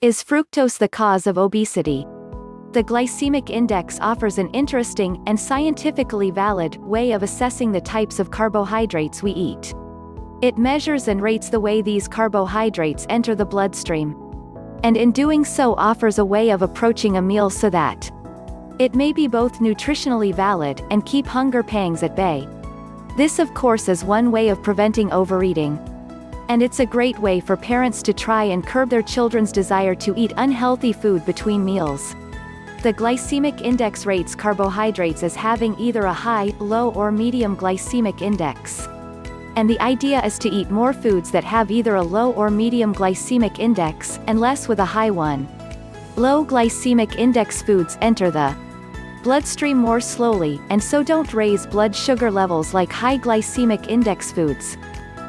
Is fructose the cause of obesity? The glycemic index offers an interesting and scientifically valid way of assessing the types of carbohydrates we eat. It measures and rates the way these carbohydrates enter the bloodstream. And in doing so offers a way of approaching a meal so that it may be both nutritionally valid and keep hunger pangs at bay. This of course is one way of preventing overeating. And it's a great way for parents to try and curb their children's desire to eat unhealthy food between meals. The glycemic index rates carbohydrates as having either a high, low or medium glycemic index. And the idea is to eat more foods that have either a low or medium glycemic index, and less with a high one. Low glycemic index foods enter the bloodstream more slowly, and so don't raise blood sugar levels like high glycemic index foods.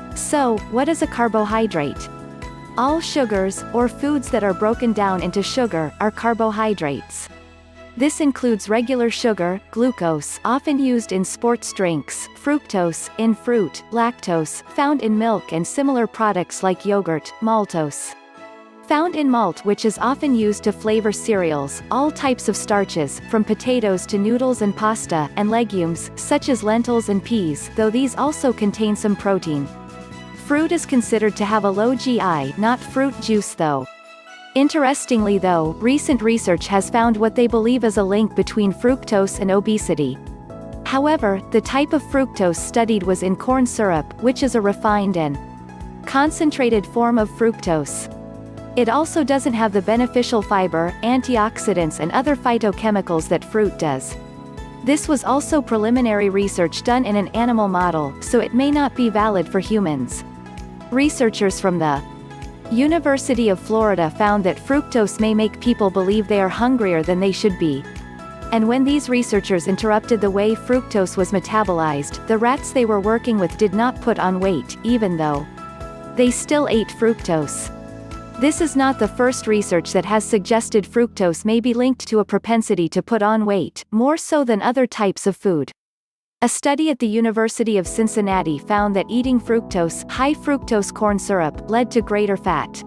So, what is a carbohydrate? All sugars, or foods that are broken down into sugar, are carbohydrates. This includes regular sugar, glucose, often used in sports drinks, fructose, in fruit, lactose, found in milk and similar products like yogurt, maltose, found in malt which is often used to flavor cereals, all types of starches, from potatoes to noodles and pasta, and legumes, such as lentils and peas, though these also contain some protein. Fruit is considered to have a low GI, not fruit juice though. Interestingly though, recent research has found what they believe is a link between fructose and obesity. However, the type of fructose studied was in corn syrup, which is a refined and concentrated form of fructose. It also doesn't have the beneficial fiber, antioxidants and other phytochemicals that fruit does. This was also preliminary research done in an animal model, so it may not be valid for humans. Researchers from the University of Florida found that fructose may make people believe they are hungrier than they should be. And when these researchers interrupted the way fructose was metabolized, the rats they were working with did not put on weight, even though they still ate fructose. This is not the first research that has suggested fructose may be linked to a propensity to put on weight, more so than other types of food. A study at the University of Cincinnati found that eating fructose, high fructose corn syrup, led to greater fat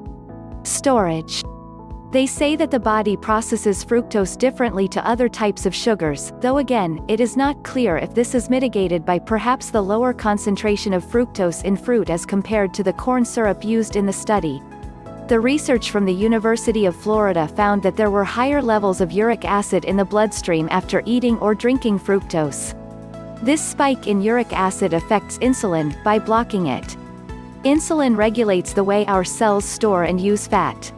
storage. They say that the body processes fructose differently to other types of sugars, though again, it is not clear if this is mitigated by perhaps the lower concentration of fructose in fruit as compared to the corn syrup used in the study. The research from the University of Florida found that there were higher levels of uric acid in the bloodstream after eating or drinking fructose. This spike in uric acid affects insulin, by blocking it. Insulin regulates the way our cells store and use fat.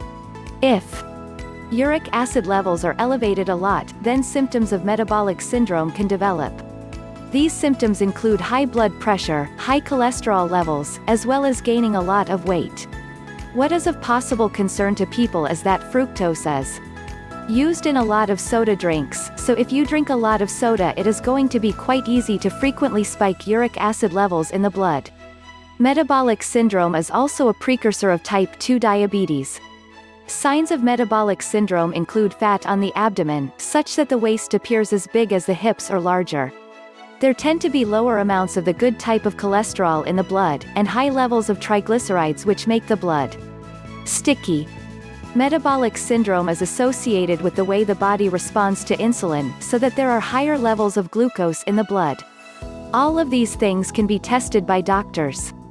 If uric acid levels are elevated a lot, then symptoms of metabolic syndrome can develop. These symptoms include high blood pressure, high cholesterol levels, as well as gaining a lot of weight. What is of possible concern to people is that fructose is used in a lot of soda drinks, so if you drink a lot of soda it is going to be quite easy to frequently spike uric acid levels in the blood. Metabolic syndrome is also a precursor of type 2 diabetes. Signs of metabolic syndrome include fat on the abdomen, such that the waist appears as big as the hips or larger. There tend to be lower amounts of the good type of cholesterol in the blood, and high levels of triglycerides which make the blood sticky. Metabolic syndrome is associated with the way the body responds to insulin, so that there are higher levels of glucose in the blood. All of these things can be tested by doctors.